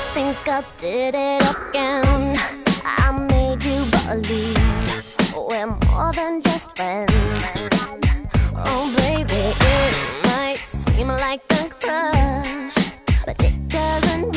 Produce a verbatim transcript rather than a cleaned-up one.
think I did it again. I made you believe we're more than just friends. Oh baby, it might seem like a crush, but it doesn't